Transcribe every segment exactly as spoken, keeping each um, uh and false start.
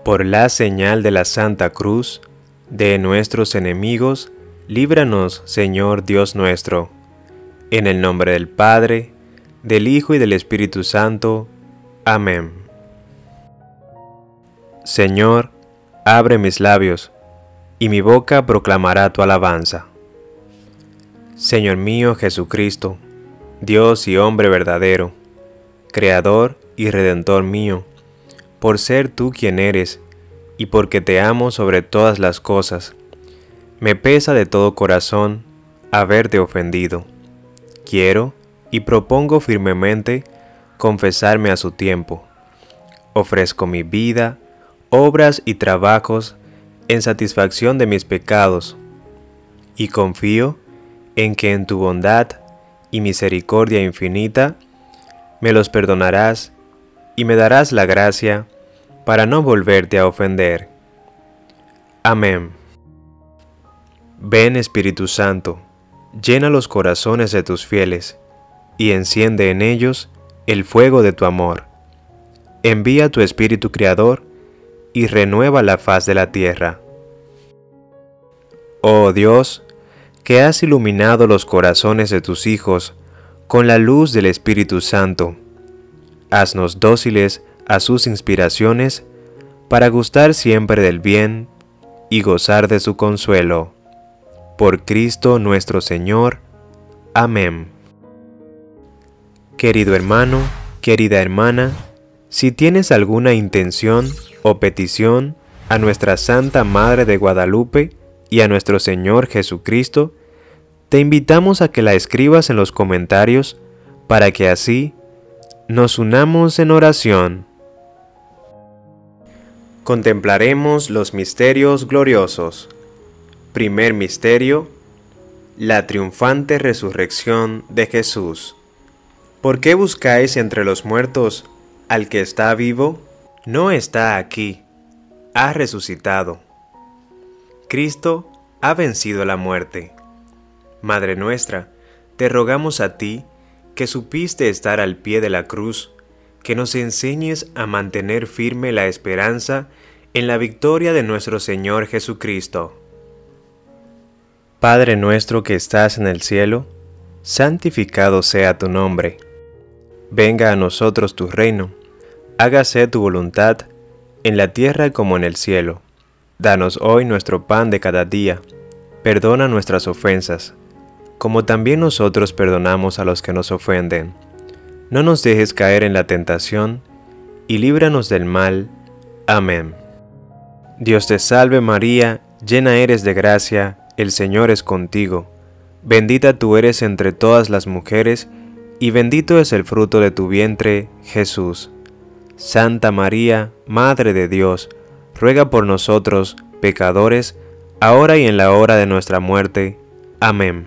Por la señal de la Santa Cruz, de nuestros enemigos, líbranos, Señor Dios nuestro. En el nombre del Padre, del Hijo y del Espíritu Santo. Amén. Señor, abre mis labios, y mi boca proclamará tu alabanza. Señor mío Jesucristo, Dios y hombre verdadero, Creador y Redentor mío, por ser tú quien eres, y porque te amo sobre todas las cosas, me pesa de todo corazón haberte ofendido. Quiero y propongo firmemente confesarme a su tiempo. Ofrezco mi vida, obras y trabajos en satisfacción de mis pecados, y confío en que en tu bondad y misericordia infinita me los perdonarás y me darás la gracia para no volverte a ofender. Amén. Ven, Espíritu Santo, llena los corazones de tus fieles, y enciende en ellos el fuego de tu amor. Envía tu Espíritu Creador, y renueva la faz de la tierra. Oh Dios, que has iluminado los corazones de tus hijos con la luz del Espíritu Santo, haznos dóciles a sus inspiraciones, para gustar siempre del bien y gozar de su consuelo. Por Cristo nuestro Señor. Amén. Querido hermano, querida hermana, si tienes alguna intención o petición a nuestra Santa Madre de Guadalupe y a nuestro Señor Jesucristo, te invitamos a que la escribas en los comentarios para que así nos unamos en oración. Contemplaremos los misterios gloriosos. Primer misterio: la triunfante resurrección de Jesús. ¿Por qué buscáis entre los muertos al que está vivo? No está aquí, ha resucitado. Cristo ha vencido la muerte. Madre nuestra, te rogamos a ti, que supiste estar al pie de la cruz, que nos enseñes a mantener firme la esperanza en la victoria de nuestro Señor Jesucristo. Padre nuestro que estás en el cielo, santificado sea tu nombre. Venga a nosotros tu reino, hágase tu voluntad, en la tierra como en el cielo. Danos hoy nuestro pan de cada día, perdona nuestras ofensas, como también nosotros perdonamos a los que nos ofenden. No nos dejes caer en la tentación, y líbranos del mal. Amén. Dios te salve María, llena eres de gracia, el Señor es contigo. Bendita tú eres entre todas las mujeres, y bendito es el fruto de tu vientre, Jesús. Santa María, Madre de Dios, ruega por nosotros, pecadores, ahora y en la hora de nuestra muerte. Amén.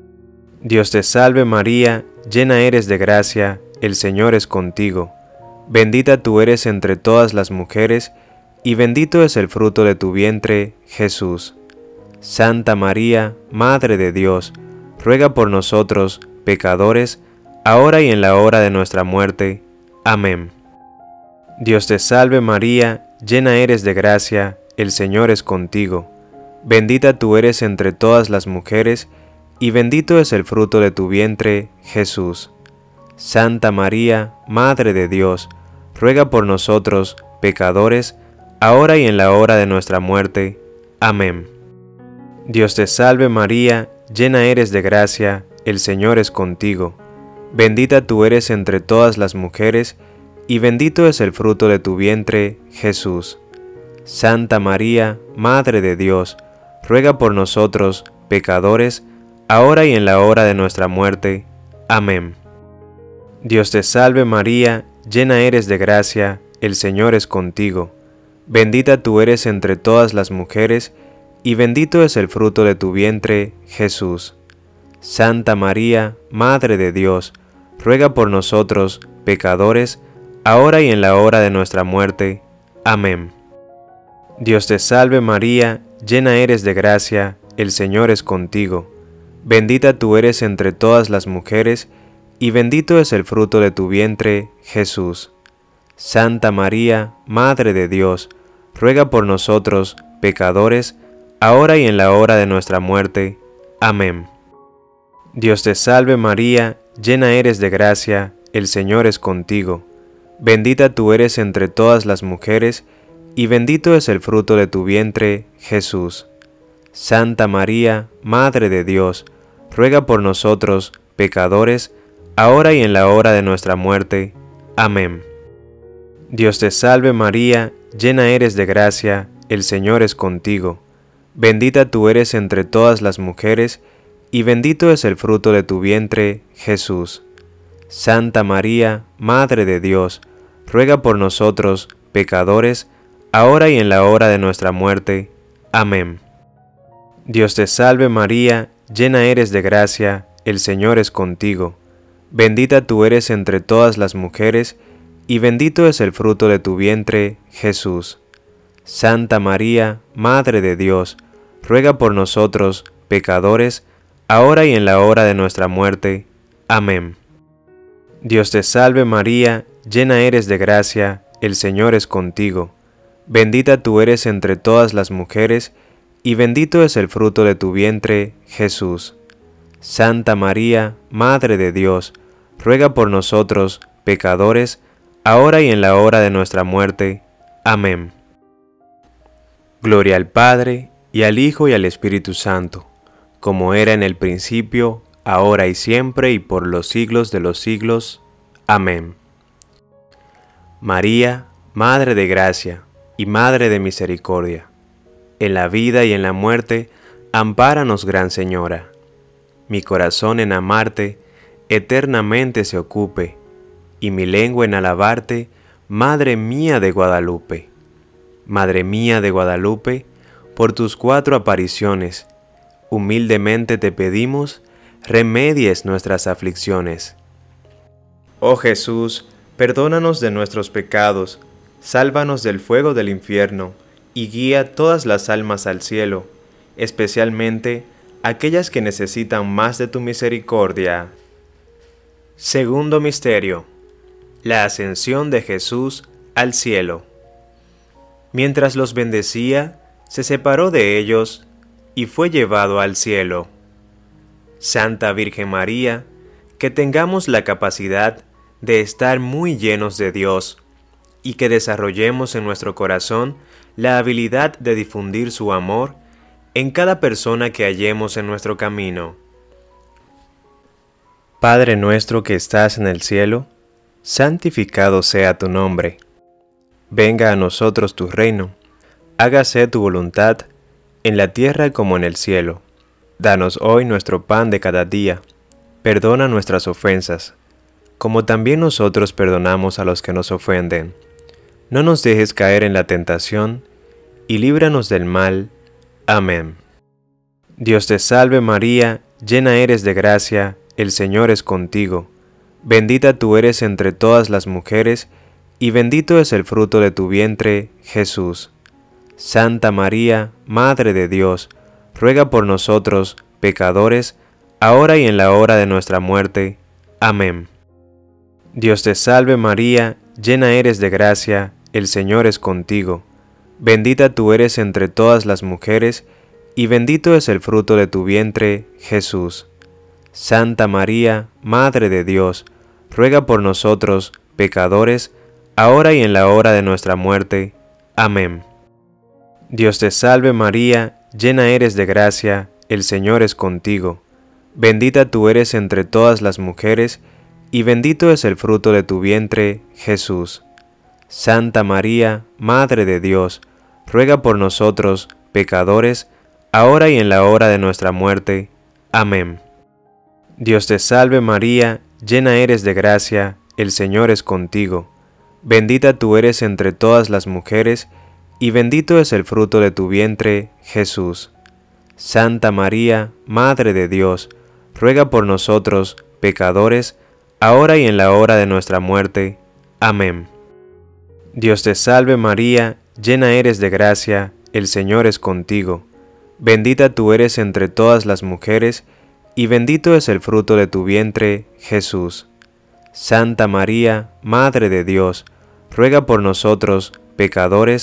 Dios te salve María, llena eres de gracia, el Señor es contigo. Bendita tú eres entre todas las mujeres, y bendito es el fruto de tu vientre, Jesús. Santa María, Madre de Dios, ruega por nosotros, pecadores, ahora y en la hora de nuestra muerte. Amén. Dios te salve María, llena eres de gracia, el Señor es contigo. Bendita tú eres entre todas las mujeres, y bendito es el fruto de tu vientre, Jesús. Santa María, Madre de Dios, ruega por nosotros, pecadores, ahora y en la hora de nuestra muerte. Amén. Dios te salve María, llena eres de gracia, el Señor es contigo. Bendita tú eres entre todas las mujeres, y bendito es el fruto de tu vientre, Jesús. Santa María, Madre de Dios, ruega por nosotros, pecadores, ahora y en la hora de nuestra muerte. Amén. Dios te salve María, llena eres de gracia, el Señor es contigo. Bendita tú eres entre todas las mujeres, y bendito es el fruto de tu vientre, Jesús. Santa María, Madre de Dios, ruega por nosotros, pecadores, ahora y en la hora de nuestra muerte. Amén. Dios te salve María, llena eres de gracia, el Señor es contigo. Bendita tú eres entre todas las mujeres, y bendito es el fruto de tu vientre, Jesús. Santa María, Madre de Dios, ruega por nosotros, pecadores, ahora y en la hora de nuestra muerte. Amén. Dios te salve María, llena eres de gracia, el Señor es contigo. Bendita tú eres entre todas las mujeres, y bendito es el fruto de tu vientre, Jesús. Santa María, Madre de Dios, ruega por nosotros, pecadores, ahora y en la hora de nuestra muerte. Amén. Dios te salve María, llena eres de gracia, el Señor es contigo. Bendita tú eres entre todas las mujeres, y bendito es el fruto de tu vientre, Jesús. Santa María, Madre de Dios, ruega por nosotros, pecadores, ahora y en la hora de nuestra muerte. Amén. Dios te salve María, llena eres de gracia, el Señor es contigo. Bendita tú eres entre todas las mujeres, y bendito es el fruto de tu vientre, Jesús. Santa María, Madre de Dios, ruega por nosotros, pecadores, ahora y en la hora de nuestra muerte. Amén. Dios te salve María, llena eres de gracia, el Señor es contigo. Bendita tú eres entre todas las mujeres, y bendito es el fruto de tu vientre, Jesús. Santa María, Madre de Dios, ruega por nosotros, pecadores, ahora y en la hora de nuestra muerte. Amén. Gloria al Padre, y al Hijo, y al Espíritu Santo, como era en el principio, ahora y siempre, y por los siglos de los siglos. Amén. María, Madre de Gracia, y Madre de Misericordia, en la vida y en la muerte, ampáranos, Gran Señora. Mi corazón en amarte eternamente se ocupe, y mi lengua en alabarte, Madre mía de Guadalupe. Madre mía de Guadalupe, por tus cuatro apariciones, humildemente te pedimos, remedies nuestras aflicciones. Oh Jesús, perdónanos de nuestros pecados, sálvanos del fuego del infierno, y guía todas las almas al cielo, especialmente aquellas que necesitan más de tu misericordia. Segundo misterio: la ascensión de Jesús al cielo. Mientras los bendecía, se separó de ellos y fue llevado al cielo. Santa Virgen María, que tengamos la capacidad de estar muy llenos de Dios y que desarrollemos en nuestro corazón la habilidad de difundir su amor en cada persona que hallemos en nuestro camino. Padre nuestro que estás en el cielo, santificado sea tu nombre. Venga a nosotros tu reino. Hágase tu voluntad, en la tierra como en el cielo. Danos hoy nuestro pan de cada día. Perdona nuestras ofensas, como también nosotros perdonamos a los que nos ofenden. No nos dejes caer en la tentación, y líbranos del mal. Amén. Dios te salve María, llena eres de gracia, el Señor es contigo. Bendita tú eres entre todas las mujeres, y bendito es el fruto de tu vientre, Jesús. Santa María, Madre de Dios, ruega por nosotros, pecadores, ahora y en la hora de nuestra muerte. Amén. Dios te salve María, llena eres de gracia, el Señor es contigo. Bendita tú eres entre todas las mujeres, y bendito es el fruto de tu vientre, Jesús. Santa María, Madre de Dios, ruega por nosotros, pecadores, ahora y en la hora de nuestra muerte. Amén. Dios te salve María, llena eres de gracia, el Señor es contigo. Bendita tú eres entre todas las mujeres, y bendito es el fruto de tu vientre, Jesús. Santa María, Madre de Dios, ruega por nosotros, pecadores, ahora y en la hora de nuestra muerte. Amén. Dios te salve María, llena eres de gracia, el Señor es contigo. Bendita tú eres entre todas las mujeres, y bendito es el fruto de tu vientre, Jesús. Santa María, Madre de Dios, ruega por nosotros, pecadores, ahora y en la hora de nuestra muerte. Amén. Dios te salve María, llena eres de gracia, el Señor es contigo. Bendita tú eres entre todas las mujeres, y bendito es el fruto de tu vientre, Jesús. Santa María, Madre de Dios, ruega por nosotros, pecadores,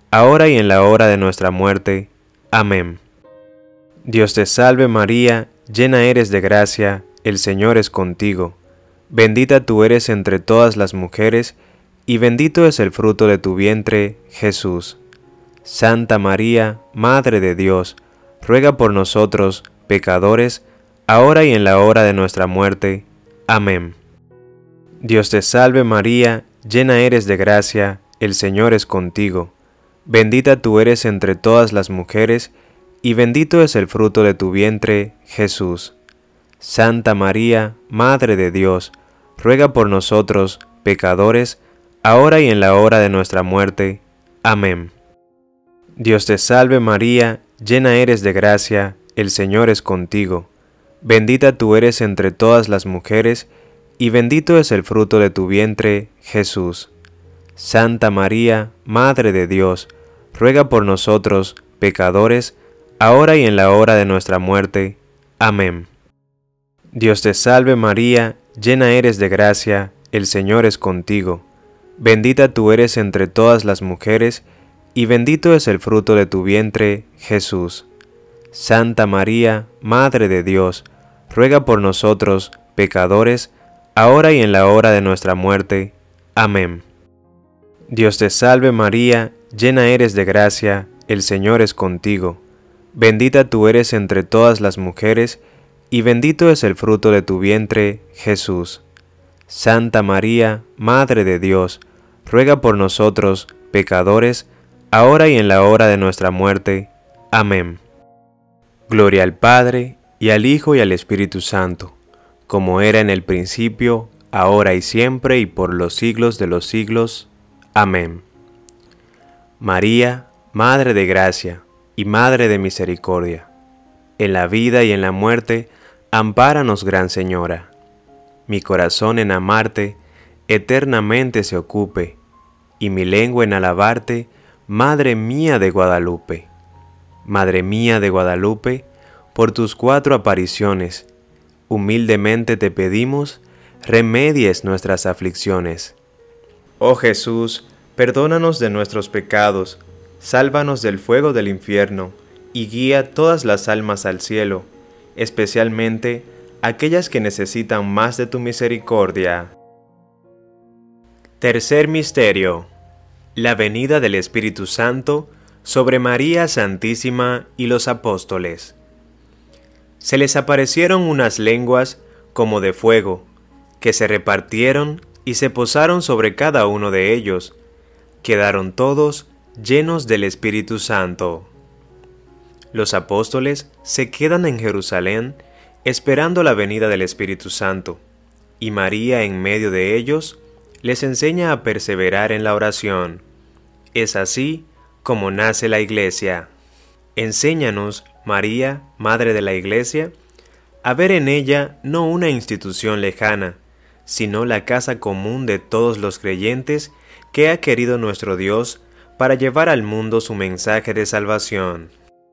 ahora y en la hora de nuestra muerte. Amén. Dios te salve María, llena eres de gracia, el Señor es contigo. Bendita tú eres entre todas las mujeres, y bendito es el fruto de tu vientre, Jesús. Santa María, Madre de Dios, ruega por nosotros, pecadores, ahora y en la hora de nuestra muerte. Amén. Dios te salve María, llena eres de gracia, el Señor es contigo. Bendita tú eres entre todas las mujeres, y bendito es el fruto de tu vientre, Jesús. Santa María, Madre de Dios, ruega por nosotros, pecadores, ahora y en la hora de nuestra muerte. Amén. Dios te salve María, llena eres de gracia, el Señor es contigo. Bendita tú eres entre todas las mujeres, y bendito es el fruto de tu vientre, Jesús. Santa María, Madre de Dios, ruega por nosotros, pecadores, ahora y en la hora de nuestra muerte. Amén. Dios te salve María, llena eres de gracia, el Señor es contigo. Bendita tú eres entre todas las mujeres, y bendito es el fruto de tu vientre, Jesús. Santa María, Madre de Dios, ruega por nosotros, pecadores, ahora y en la hora de nuestra muerte. Amén. Dios te salve María, llena eres de gracia, el Señor es contigo. Bendita tú eres entre todas las mujeres, y bendito es el fruto de tu vientre, Jesús. Santa María, Madre de Dios, ruega por nosotros, pecadores, ahora y en la hora de nuestra muerte. Amén. Gloria al Padre, y al Hijo y al Espíritu Santo, como era en el principio, ahora y siempre, y por los siglos de los siglos. Amén. María, Madre de Gracia y Madre de Misericordia, en la vida y en la muerte, ampáranos, Gran Señora. Mi corazón en amarte eternamente se ocupe, y mi lengua en alabarte, Madre mía de Guadalupe. Madre mía de Guadalupe, por tus cuatro apariciones, humildemente te pedimos, remedies nuestras aflicciones. Oh Jesús, perdónanos de nuestros pecados, sálvanos del fuego del infierno, y guía todas las almas al cielo, especialmente aquellas que necesitan más de tu misericordia. Tercer misterio: la venida del Espíritu Santo sobre María Santísima y los apóstoles. Se les aparecieron unas lenguas como de fuego, que se repartieron y se posaron sobre cada uno de ellos. Quedaron todos llenos del Espíritu Santo. Los apóstoles se quedan en Jerusalén esperando la venida del Espíritu Santo, y María en medio de ellos les enseña a perseverar en la oración. Es así como nace la Iglesia. Enséñanos, María, Madre de la Iglesia, a ver en ella no una institución lejana, sino la casa común de todos los creyentes que ha querido nuestro Dios para llevar al mundo su mensaje de salvación.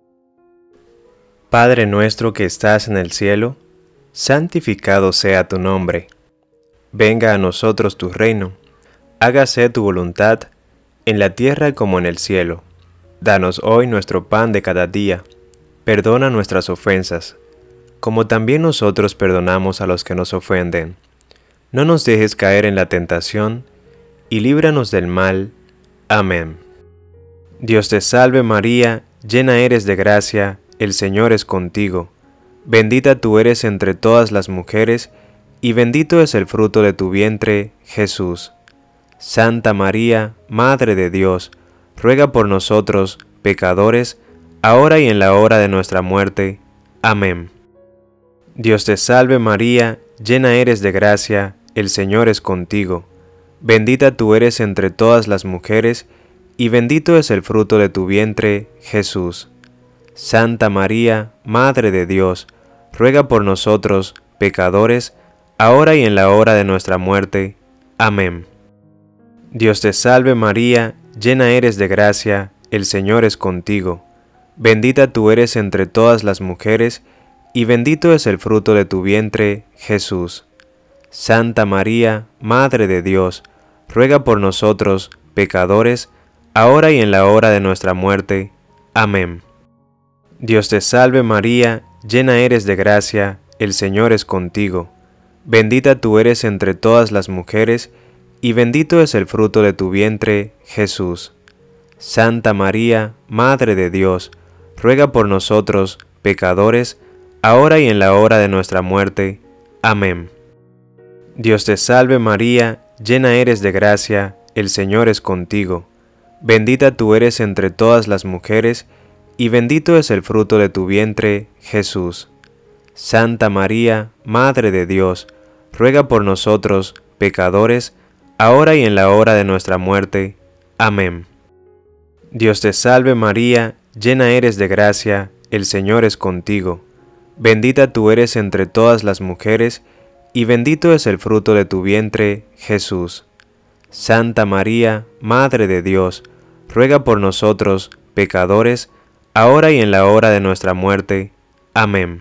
Padre nuestro que estás en el cielo, santificado sea tu nombre. Venga a nosotros tu reino. Hágase tu voluntad, en la tierra como en el cielo. Danos hoy nuestro pan de cada día. Perdona nuestras ofensas, como también nosotros perdonamos a los que nos ofenden. No nos dejes caer en la tentación, y líbranos del mal. Amén. Dios te salve María, llena eres de gracia, el Señor es contigo. Bendita tú eres entre todas las mujeres, y bendito es el fruto de tu vientre, Jesús. Santa María, Madre de Dios, ruega por nosotros, pecadores, ahora y en la hora de nuestra muerte. Amén. Dios te salve María, llena eres de gracia, el Señor es contigo. Bendita tú eres entre todas las mujeres, y bendito es el fruto de tu vientre, Jesús. Santa María, Madre de Dios, ruega por nosotros, pecadores, ahora y en la hora de nuestra muerte. Amén. Dios te salve María, llena eres de gracia, el Señor es contigo. Bendita tú eres entre todas las mujeres, y bendito es el fruto de tu vientre, Jesús. Santa María, Madre de Dios, ruega por nosotros, pecadores, ahora y en la hora de nuestra muerte. Amén. Dios te salve María, llena eres de gracia, el Señor es contigo. Bendita tú eres entre todas las mujeres, y bendito es el fruto de tu vientre, Jesús. Santa María, Madre de Dios, ruega por nosotros, pecadores, ahora y en la hora de nuestra muerte. Amén. Dios te salve María, llena eres de gracia, el Señor es contigo. Bendita tú eres entre todas las mujeres, y bendito es el fruto de tu vientre, Jesús. Santa María, Madre de Dios, ruega por nosotros, pecadores, ahora y en la hora de nuestra muerte. Amén. Dios te salve María, llena eres de gracia, el Señor es contigo. Bendita tú eres entre todas las mujeres, y bendito es el fruto de tu vientre, Jesús. Santa María, Madre de Dios, ruega por nosotros, pecadores, ahora y en la hora de nuestra muerte. Amén.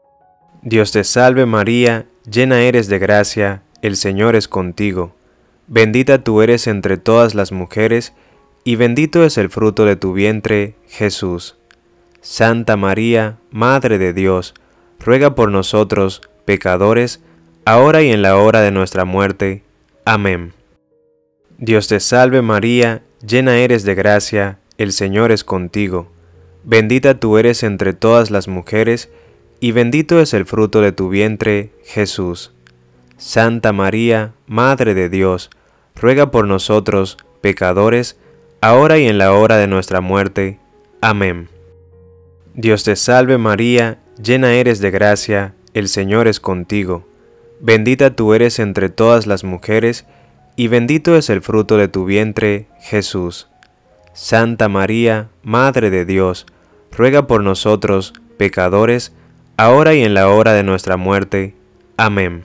Dios te salve María, llena eres de gracia, el Señor es contigo. Bendita tú eres entre todas las mujeres, y bendito es el fruto de tu vientre, Jesús. Santa María, Madre de Dios, ruega por nosotros, pecadores, ahora y en la hora de nuestra muerte. Amén. Dios te salve María, llena eres de gracia, el Señor es contigo. Bendita tú eres entre todas las mujeres, y bendito es el fruto de tu vientre, Jesús. Santa María, Madre de Dios, ruega por nosotros, pecadores, ahora y en la hora de nuestra muerte. Amén. Dios te salve María, llena eres de gracia, el Señor es contigo. Bendita tú eres entre todas las mujeres, y bendito es el fruto de tu vientre, Jesús. Santa María, Madre de Dios, ruega por nosotros, pecadores, ahora y en la hora de nuestra muerte. Amén.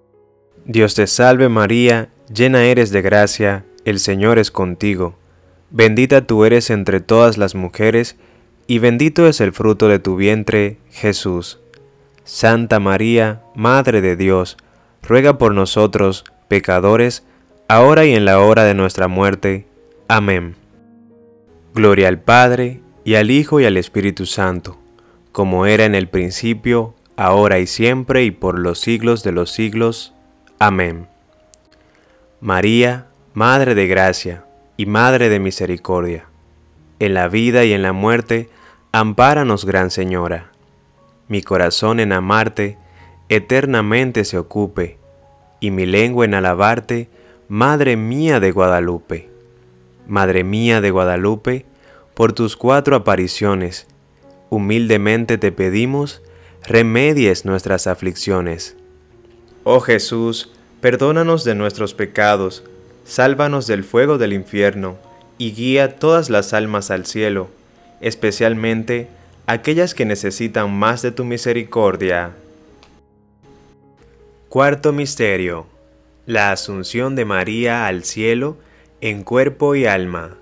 Dios te salve María, llena eres de gracia, el Señor es contigo. Bendita tú eres entre todas las mujeres, y bendito es el fruto de tu vientre, Jesús. Santa María, Madre de Dios, ruega por nosotros, pecadores, ahora y en la hora de nuestra muerte. Amén. Gloria al Padre, y al Hijo y al Espíritu Santo, como era en el principio, ahora y siempre, y por los siglos de los siglos. Amén. María, Madre de Gracia y Madre de Misericordia, en la vida y en la muerte, ampáranos, Gran Señora. Mi corazón en amarte eternamente se ocupe, y mi lengua en alabarte, Madre mía de Guadalupe. Madre mía de Guadalupe, por tus cuatro apariciones, humildemente te pedimos, remedies nuestras aflicciones. Oh Jesús, perdónanos de nuestros pecados, sálvanos del fuego del infierno, y guía todas las almas al cielo, especialmente aquellas que necesitan más de tu misericordia. Cuarto misterio: la Asunción de María al cielo en cuerpo y alma.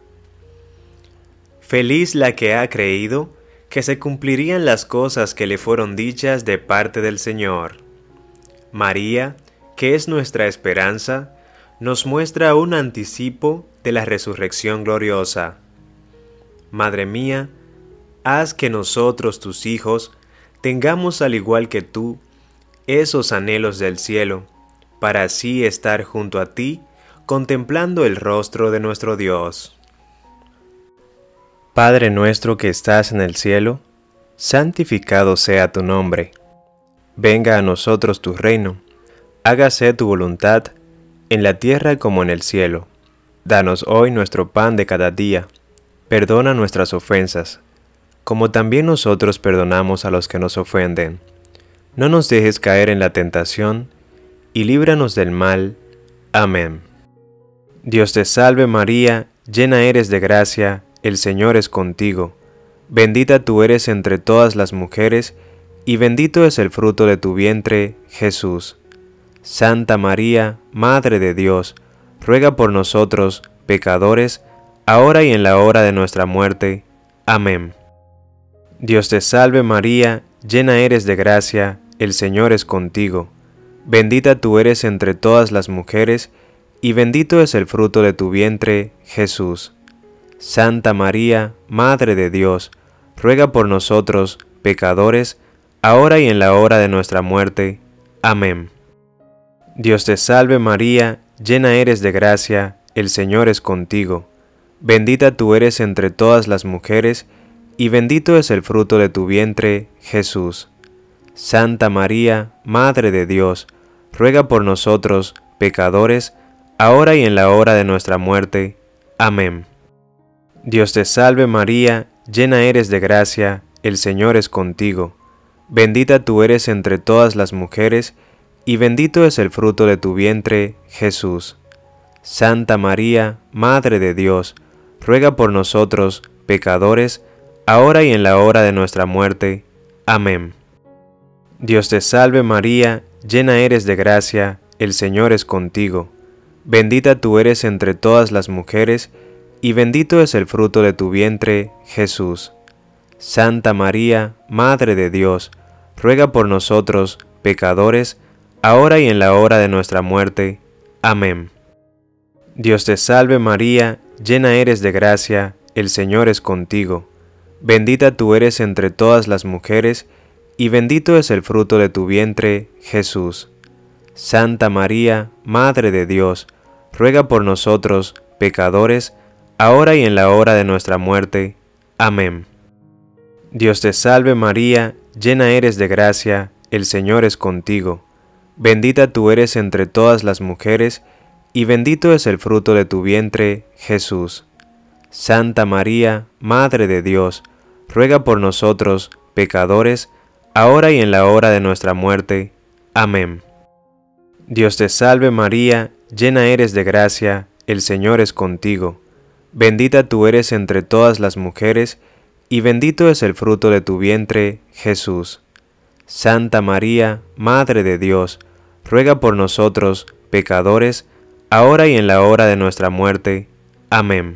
Feliz la que ha creído que se cumplirían las cosas que le fueron dichas de parte del Señor. María, que es nuestra esperanza, nos muestra un anticipo de la resurrección gloriosa. Madre mía, haz que nosotros, tus hijos, tengamos al igual que tú esos anhelos del cielo, para así estar junto a ti, contemplando el rostro de nuestro Dios. Padre nuestro que estás en el cielo, santificado sea tu nombre. Venga a nosotros tu reino. Hágase tu voluntad, en la tierra como en el cielo. Danos hoy nuestro pan de cada día. Perdona nuestras ofensas, como también nosotros perdonamos a los que nos ofenden. No nos dejes caer en la tentación, y líbranos del mal. Amén. Dios te salve María, llena eres de gracia, el Señor es contigo. Bendita tú eres entre todas las mujeres, y bendito es el fruto de tu vientre, Jesús. Santa María, Madre de Dios, ruega por nosotros, pecadores, ahora y en la hora de nuestra muerte. Amén. Dios te salve María, llena eres de gracia, el Señor es contigo. Bendita tú eres entre todas las mujeres, y bendito es el fruto de tu vientre, Jesús. Santa María, Madre de Dios, ruega por nosotros, pecadores, ahora y en la hora de nuestra muerte. Amén. Dios te salve María, llena eres de gracia, el Señor es contigo. Bendita tú eres entre todas las mujeres, y bendito es el fruto de tu vientre, Jesús. Santa María, Madre de Dios, ruega por nosotros, pecadores, ahora y en la hora de nuestra muerte. Amén. Dios te salve María, llena eres de gracia, el Señor es contigo. Bendita tú eres entre todas las mujeres, y bendito es el fruto de tu vientre, Jesús. Santa María, Madre de Dios, ruega por nosotros, pecadores, ahora y en la hora de nuestra muerte. Amén. Dios te salve María, llena eres de gracia, el Señor es contigo. Bendita tú eres entre todas las mujeres, y bendito es el fruto de tu vientre, Jesús. Santa María, Madre de Dios, ruega por nosotros, pecadores, ahora y en la hora de nuestra muerte. Amén. Dios te salve María, llena eres de gracia, el Señor es contigo. Bendita tú eres entre todas las mujeres, y bendito es el fruto de tu vientre, Jesús. Santa María, Madre de Dios, ruega por nosotros, pecadores, ahora y en la hora de nuestra muerte. Amén. Dios te salve María, llena eres de gracia, el Señor es contigo. Bendita tú eres entre todas las mujeres, y bendito es el fruto de tu vientre, Jesús. Santa María, Madre de Dios, ruega por nosotros, pecadores, ahora y en la hora de nuestra muerte. Amén. Dios te salve María, llena eres de gracia, el Señor es contigo. Bendita tú eres entre todas las mujeres, y bendito es el fruto de tu vientre, Jesús. Santa María, Madre de Dios, ruega por nosotros, pecadores, ahora y en la hora de nuestra muerte. Amén.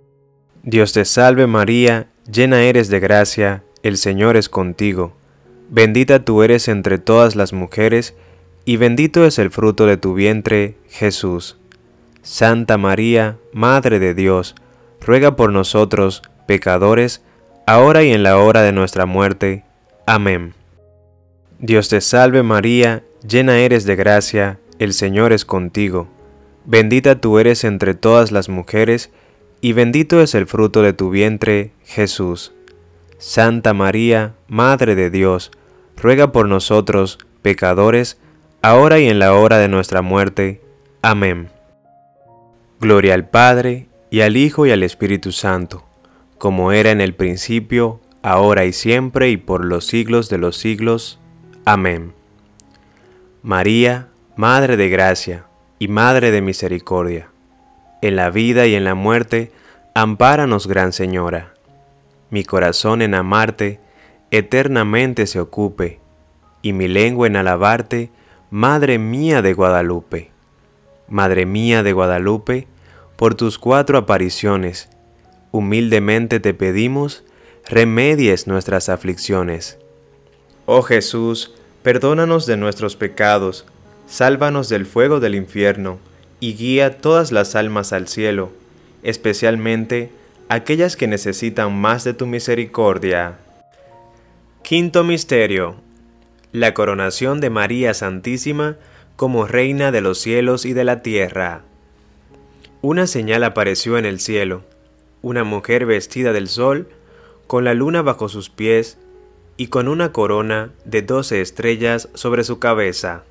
Dios te salve María, llena eres de gracia, el Señor es contigo. Bendita tú eres entre todas las mujeres, y bendito es el fruto de tu vientre, Jesús. Santa María, Madre de Dios, ruega por nosotros, pecadores, ahora y en la hora de nuestra muerte. Amén. Dios te salve María, llena eres de gracia, el Señor es contigo. Bendita tú eres entre todas las mujeres, y bendito es el fruto de tu vientre, Jesús. Santa María, Madre de Dios, ruega por nosotros, pecadores, ahora y en la hora de nuestra muerte. Amén. Gloria al Padre, y al Hijo, y al Espíritu Santo, como era en el principio, ahora y siempre, y por los siglos de los siglos. Amén. María, Madre de Gracia, y Madre de Misericordia, en la vida y en la muerte, ampáranos, Gran Señora. Mi corazón en amarte, eternamente se ocupe, y mi lengua en alabarte, Madre mía de Guadalupe. Madre mía de Guadalupe, por tus cuatro apariciones, humildemente te pedimos, remedies nuestras aflicciones. Oh Jesús, perdónanos de nuestros pecados, sálvanos del fuego del infierno, y guía todas las almas al cielo, especialmente aquellas que necesitan más de tu misericordia. Quinto Misterio: la coronación de María Santísima como Reina de los cielos y de la tierra. Una señal apareció en el cielo, una mujer vestida del sol, con la luna bajo sus pies, y con una corona de doce estrellas sobre su cabeza.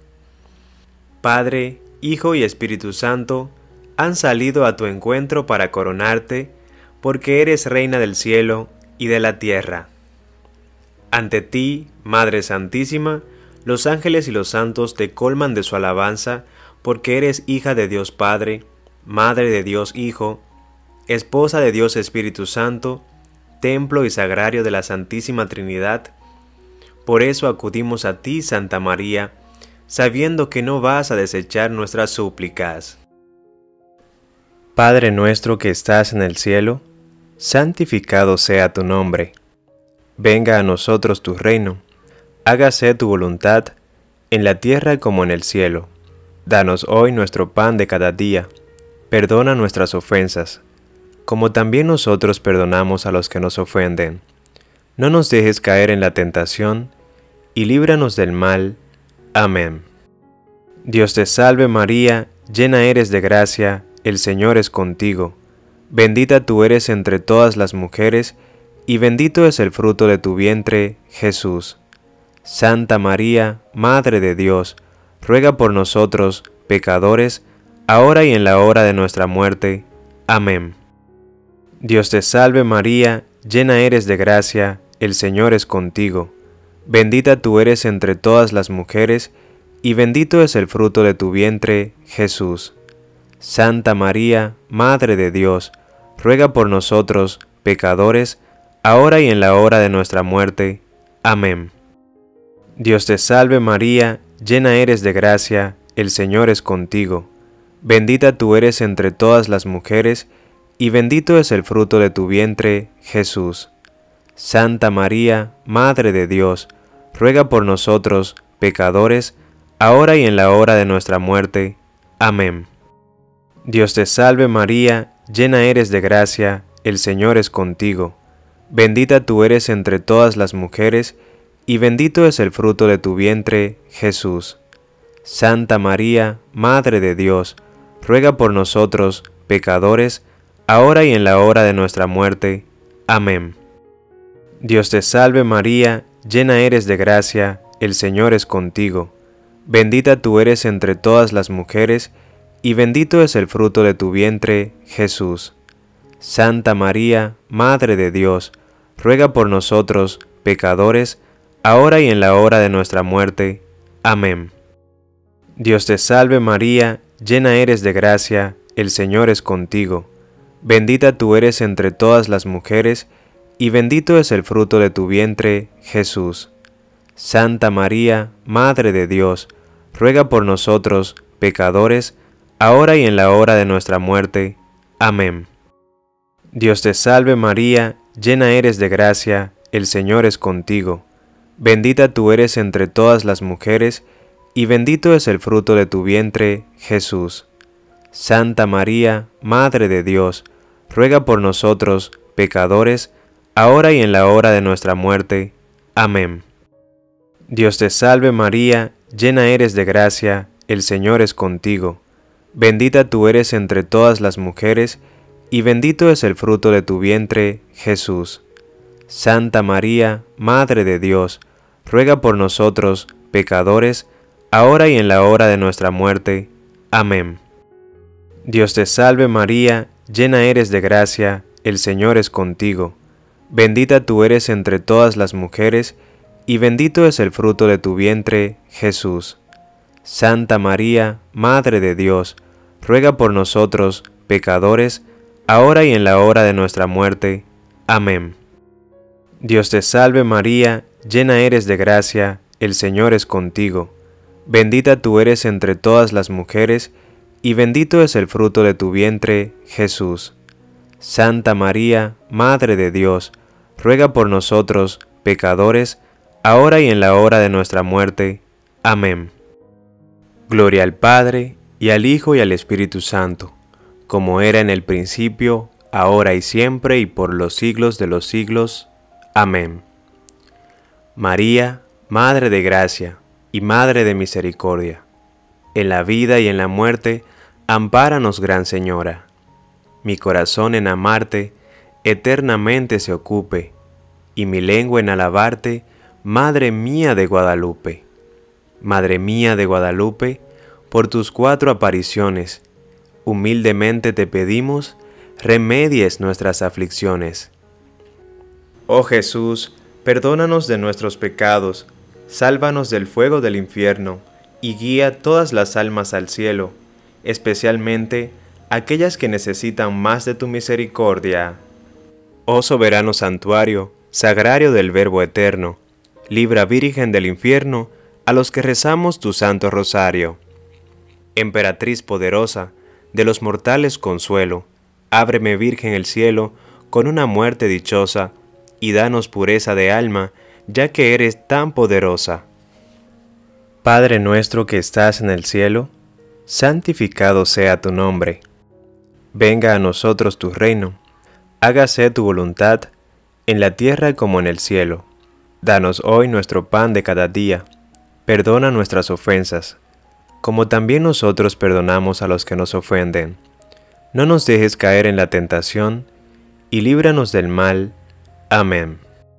Padre, Hijo y Espíritu Santo han salido a tu encuentro para coronarte, porque eres Reina del cielo y de la tierra. Ante ti, Madre Santísima, los ángeles y los santos te colman de su alabanza, porque eres hija de Dios Padre, Madre de Dios Hijo, esposa de Dios Espíritu Santo, templo y sagrario de la Santísima Trinidad. Por eso acudimos a ti, Santa María, sabiendo que no vas a desechar nuestras súplicas. Padre nuestro que estás en el cielo, santificado sea tu nombre. Venga a nosotros tu reino. Hágase tu voluntad, en la tierra como en el cielo. Danos hoy nuestro pan de cada día. Perdona nuestras ofensas, como también nosotros perdonamos a los que nos ofenden. No nos dejes caer en la tentación, y líbranos del mal. Amén. Dios te salve María, llena eres de gracia, el Señor es contigo. Bendita tú eres entre todas las mujeres, y bendito es el fruto de tu vientre, Jesús. Santa María, Madre de Dios, ruega por nosotros, pecadores, ahora y en la hora de nuestra muerte. Amén. Dios te salve María, llena eres de gracia, el Señor es contigo. Bendita tú eres entre todas las mujeres, y bendito es el fruto de tu vientre, Jesús. Santa María, Madre de Dios, ruega por nosotros, pecadores, ahora y en la hora de nuestra muerte. Amén. Dios te salve María, llena eres de gracia, el Señor es contigo. Bendita tú eres entre todas las mujeres, y bendito es el fruto de tu vientre, Jesús. Santa María, Madre de Dios, ruega por nosotros, pecadores, ahora y en la hora de nuestra muerte. Amén. Dios te salve María, llena eres de gracia, el Señor es contigo. Bendita tú eres entre todas las mujeres, y bendito es el fruto de tu vientre, Jesús. Santa María, Madre de Dios, ruega por nosotros, pecadores, ahora y en la hora de nuestra muerte. Amén. Dios te salve María, llena eres de gracia, el Señor es contigo. Bendita tú eres entre todas las mujeres, y bendito es el fruto de tu vientre, Jesús. Santa María, Madre de Dios, ruega por nosotros, pecadores, ahora y en la hora de nuestra muerte. Amén. Dios te salve María, llena eres de gracia, el Señor es contigo. Bendita tú eres entre todas las mujeres, y bendito es el fruto de tu vientre, Jesús. Santa María, Madre de Dios, ruega por nosotros, pecadores, ahora y en la hora de nuestra muerte. Amén. Dios te salve María, llena eres de gracia, el Señor es contigo. Bendita tú eres entre todas las mujeres, y bendito es el fruto de tu vientre, Jesús. Santa María, Madre de Dios, ruega por nosotros, pecadores, ahora y en la hora de nuestra muerte. Amén. Dios te salve María, llena eres de gracia, el Señor es contigo. Bendita tú eres entre todas las mujeres, y bendito es el fruto de tu vientre, Jesús. Santa María, Madre de Dios, ruega por nosotros, pecadores, ahora y en la hora de nuestra muerte. Amén. Dios te salve María, llena eres de gracia, el Señor es contigo. Bendita tú eres entre todas las mujeres, y bendito es el fruto de tu vientre, Jesús. Santa María, Madre de Dios, ruega por nosotros, pecadores, ahora y en la hora de nuestra muerte. Amén. Dios te salve María, llena eres de gracia, el Señor es contigo. Bendita tú eres entre todas las mujeres, y bendito es el fruto de tu vientre, Jesús. Santa María, Madre de Dios, ruega por nosotros, pecadores, ahora y en la hora de nuestra muerte. Amén. Gloria al Padre, y al Hijo, y al Espíritu Santo, como era en el principio, ahora y siempre, y por los siglos de los siglos. Amén. María, Madre de Gracia, y Madre de Misericordia, en la vida y en la muerte, ampáranos, Gran Señora. Mi corazón en amarte eternamente se ocupe, y mi lengua en alabarte, Madre mía de Guadalupe. Madre mía de Guadalupe, por tus cuatro apariciones, humildemente te pedimos, remedies nuestras aflicciones. Oh Jesús, perdónanos de nuestros pecados, sálvanos del fuego del infierno, y guía todas las almas al cielo, especialmente aquellas que necesitan más de tu misericordia. Oh soberano santuario, sagrario del Verbo eterno, libra Virgen del infierno a los que rezamos tu santo rosario. Emperatriz poderosa, de los mortales consuelo, ábreme Virgen el cielo con una muerte dichosa, y danos pureza de alma, ya que eres tan poderosa. Padre nuestro que estás en el cielo, santificado sea tu nombre. Venga a nosotros tu reino, Hágase tu voluntad, en la tierra como en el cielo. Danos hoy nuestro pan de cada día. Perdona nuestras ofensas, como también nosotros perdonamos a los que nos ofenden. No nos dejes caer en la tentación, y líbranos del mal. Amén.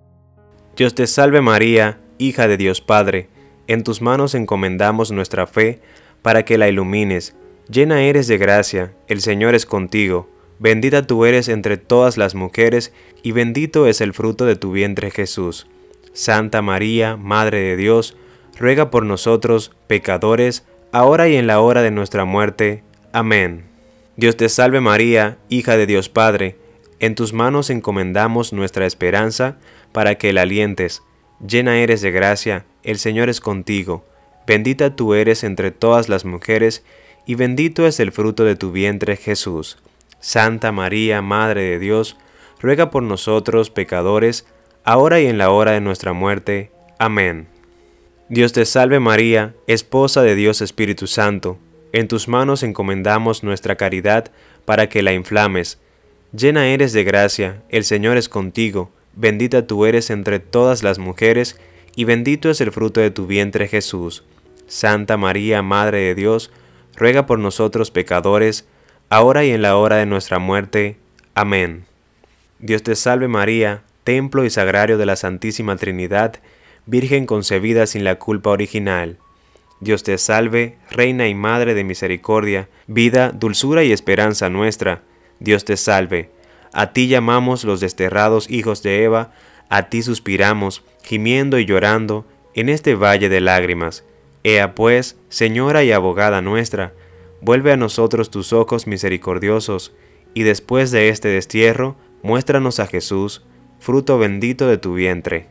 Dios te salve María, hija de Dios Padre, en tus manos encomendamos nuestra fe, para que la ilumines. Llena eres de gracia, el Señor es contigo. Bendita tú eres entre todas las mujeres, y bendito es el fruto de tu vientre Jesús. Santa María, Madre de Dios, ruega por nosotros, pecadores, ahora y en la hora de nuestra muerte. Amén. Dios te salve María, hija de Dios Padre, en tus manos encomendamos nuestra esperanza, para que la alientes. Llena eres de gracia, el Señor es contigo. Bendita tú eres entre todas las mujeres, y bendito es el fruto de tu vientre Jesús. Santa María, Madre de Dios, ruega por nosotros pecadores, ahora y en la hora de nuestra muerte. Amén. Dios te salve María, esposa de Dios Espíritu Santo, en tus manos encomendamos nuestra caridad para que la inflames. Llena eres de gracia, el Señor es contigo, bendita tú eres entre todas las mujeres, y bendito es el fruto de tu vientre Jesús. Santa María, Madre de Dios, ruega por nosotros pecadores, ahora y en la hora de nuestra muerte. Amén. Dios te salve María, templo y sagrario de la Santísima Trinidad, Virgen concebida sin la culpa original. Dios te salve, Reina y Madre de misericordia, vida, dulzura y esperanza nuestra. Dios te salve. A ti llamamos los desterrados hijos de Eva, a ti suspiramos, gimiendo y llorando, en este valle de lágrimas. Ea pues, Señora y abogada nuestra, vuelve a nosotros tus ojos misericordiosos, y después de este destierro, muéstranos a Jesús, fruto bendito de tu vientre.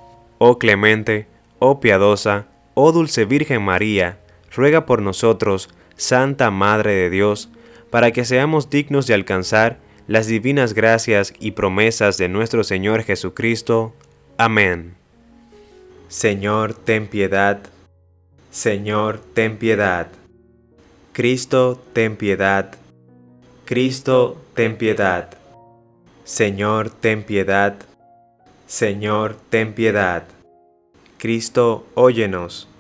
Oh clemente, oh piadosa, oh dulce Virgen María, ruega por nosotros, Santa Madre de Dios, para que seamos dignos de alcanzar las divinas gracias y promesas de nuestro Señor Jesucristo. Amén. Señor, ten piedad. Señor, ten piedad. Cristo, ten piedad. Cristo, ten piedad. Señor, ten piedad. Señor, ten piedad. Cristo, óyenos.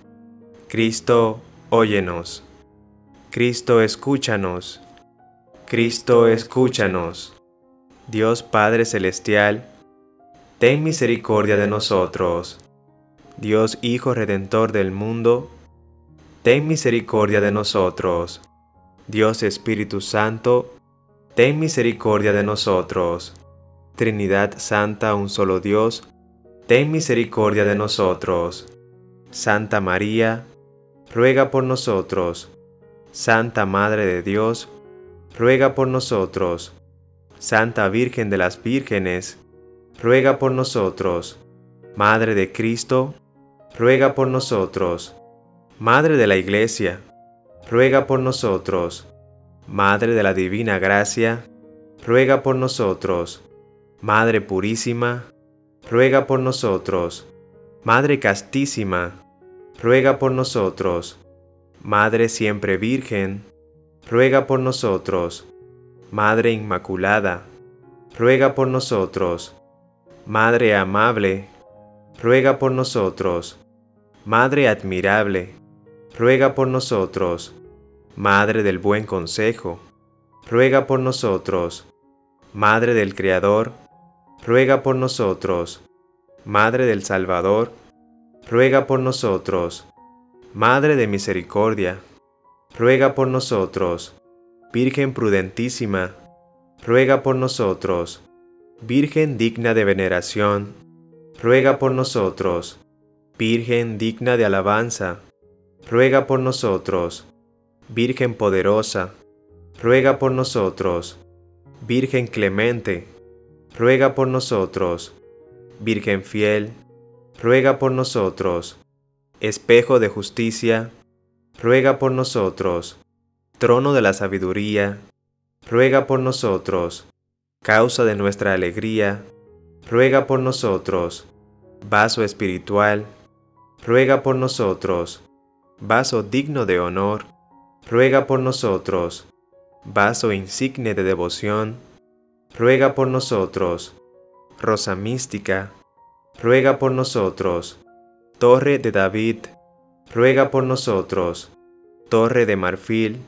Cristo, óyenos. Cristo, escúchanos. Cristo, escúchanos. Dios Padre Celestial, ten misericordia de nosotros. Dios Hijo Redentor del mundo, ten misericordia de nosotros. Dios Espíritu Santo, ten misericordia de nosotros. Trinidad Santa, un solo Dios, ten misericordia de nosotros. Santa María, ruega por nosotros. Santa Madre de Dios, ruega por nosotros. Santa Virgen de las Vírgenes, ruega por nosotros. Madre de Cristo, ruega por nosotros. Madre de la Iglesia, ruega por nosotros. Madre de la Divina Gracia, ruega por nosotros. Madre Purísima, ruega por nosotros. Madre Castísima, ruega por nosotros. Madre Siempre Virgen, ruega por nosotros. Madre Inmaculada, ruega por nosotros. Madre Amable, ruega por nosotros. Madre Admirable, ruega por nosotros. Madre del Buen Consejo, ruega por nosotros. Madre del Creador, ruega por nosotros. Madre del Salvador, ruega por nosotros. Madre de Misericordia, ruega por nosotros. Virgen prudentísima, ruega por nosotros. Virgen digna de veneración, ruega por nosotros. Virgen digna de alabanza, ruega por nosotros. Virgen poderosa, ruega por nosotros. Virgen clemente, ruega por nosotros. Virgen fiel, ruega por nosotros. Espejo de justicia, ruega por nosotros. Trono de la sabiduría, ruega por nosotros. Causa de nuestra alegría, ruega por nosotros. Vaso espiritual, ruega por nosotros. Vaso digno de honor, ruega por nosotros. Vaso insigne de devoción, ruega por nosotros. Rosa mística, ruega por nosotros. Torre de David, ruega por nosotros. Torre de marfil,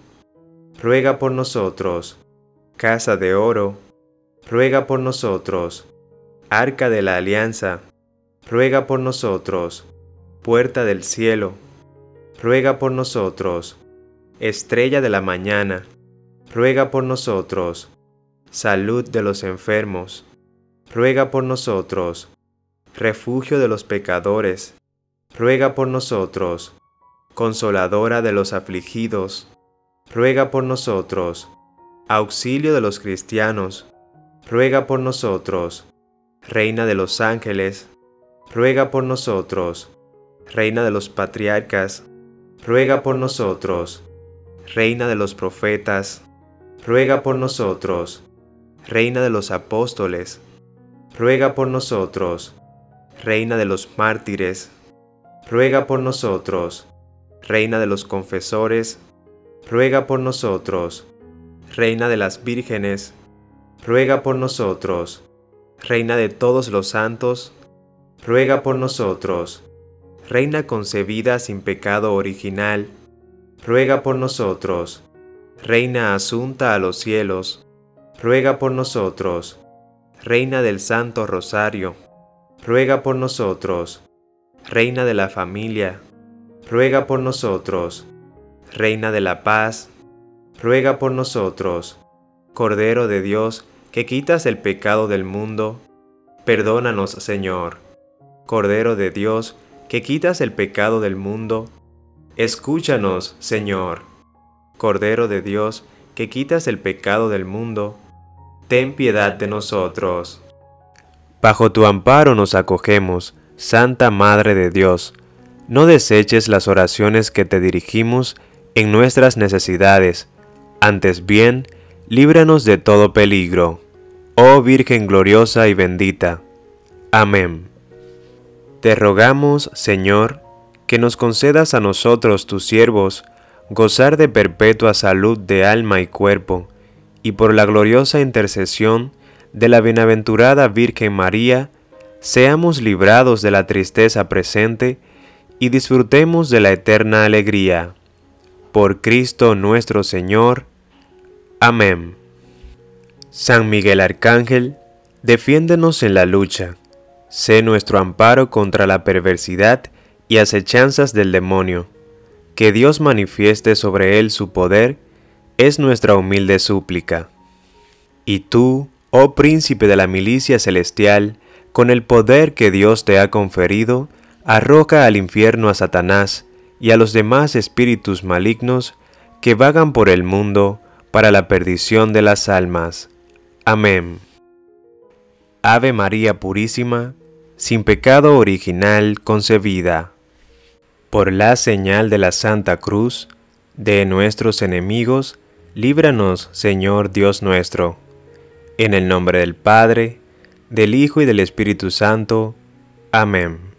ruega por nosotros. Casa de oro, ruega por nosotros. Arca de la alianza, ruega por nosotros. Puerta del cielo, ruega por nosotros. Estrella de la mañana, ruega por nosotros. Salud de los enfermos, ruega por nosotros. Refugio de los pecadores, ruega por nosotros. Consoladora de los afligidos, ruega por nosotros. Auxilio de los cristianos, ruega por nosotros. Reina de los ángeles, ruega por nosotros. Reina de los patriarcas, ruega por nosotros. Reina de los profetas, ruega por nosotros. Reina de los apóstoles, ruega por nosotros. Reina de los mártires, ruega por nosotros. Reina de los confesores, ruega por nosotros. Reina de las vírgenes, ruega por nosotros. Reina de todos los santos, ruega por nosotros. Reina concebida sin pecado original, ruega por nosotros. Reina asunta a los cielos, ruega por nosotros. Reina del Santo Rosario, ruega por nosotros. Reina de la familia, ruega por nosotros. Reina de la paz, ruega por nosotros. Cordero de Dios, que quitas el pecado del mundo, perdónanos, Señor. Cordero de Dios, que quitas el pecado del mundo, escúchanos, Señor. Cordero de Dios, que quitas el pecado del mundo, ten piedad de nosotros. Bajo tu amparo nos acogemos, Santa Madre de Dios. No deseches las oraciones que te dirigimos en nuestras necesidades, antes bien, líbranos de todo peligro. Oh Virgen gloriosa y bendita. Amén. Te rogamos, Señor, que nos concedas a nosotros, tus siervos, gozar de perpetua salud de alma y cuerpo, y por la gloriosa intercesión de la bienaventurada Virgen María, seamos librados de la tristeza presente y disfrutemos de la eterna alegría. Por Cristo nuestro Señor. Amén. San Miguel Arcángel, defiéndenos en la lucha. Sé nuestro amparo contra la perversidad y acechanzas del demonio. Que Dios manifieste sobre él su poder, es nuestra humilde súplica. Y tú, oh príncipe de la milicia celestial, con el poder que Dios te ha conferido, arroja al infierno a Satanás y a los demás espíritus malignos que vagan por el mundo para la perdición de las almas. Amén. Ave María Purísima, sin pecado original concebida. Por la señal de la Santa Cruz, de nuestros enemigos, líbranos, Señor Dios nuestro. En el nombre del Padre, del Hijo y del Espíritu Santo. Amén.